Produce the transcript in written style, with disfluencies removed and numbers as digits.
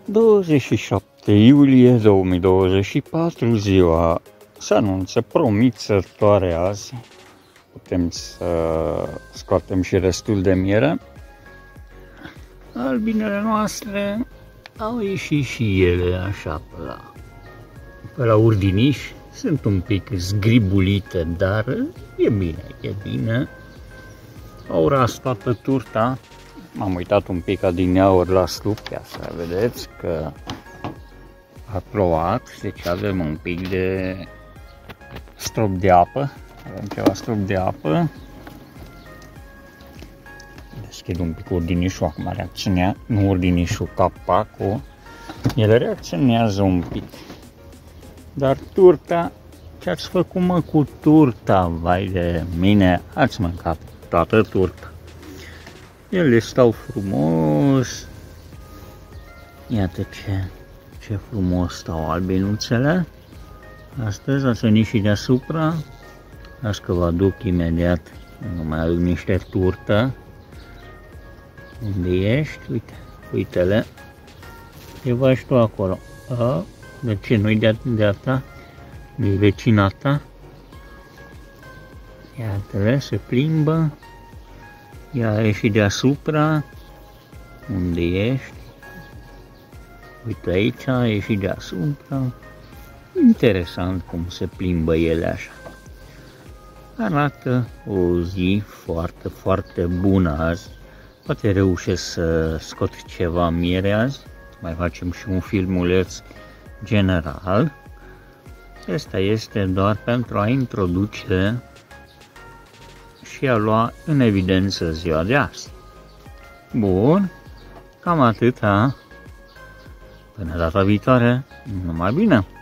27 iulie 2024, ziua se anunță promițătoare azi. Putem să scoatem și restul de miere. Albinele noastre au ieșit și ele așa pe la urdiniș. Sunt un pic zgribulite, dar e bine. Au ras toată turta. M-am uitat un pic adineauri la stup, ia să vedeți că a plouat, deci avem un pic de strop de apă. Avem ceva strop de apă. Deschid un pic urdinișul, acum reacționează, nu urdinișul, capacul. El reacționează un pic. Dar turta, ce-ați făcut mă cu turta? Vai de mine, ați mâncat toată turta. Ele stau frumos. Iată ce frumos stau albinuțele. Astăzi ați venit și deasupra. Las că vă aduc imediat. Nu mai aduc niște turtă. Unde ești? Uite-le. Ce faci tu acolo? De ce nu-i de-a ta? Nu-i vecina ta? Iată-le, se plimbă. Ia a ieșit deasupra. Unde ești? Uite aici, a ieșit deasupra. Interesant cum se plimbă ele așa. Arată o zi foarte, foarte bună azi. Poate reușesc să scot ceva miere azi. Mai facem și un filmuleț general. Asta este doar pentru a introduce și a lua în evidență ziua de azi. Bun, cam atâta. Până data viitoare, numai bine!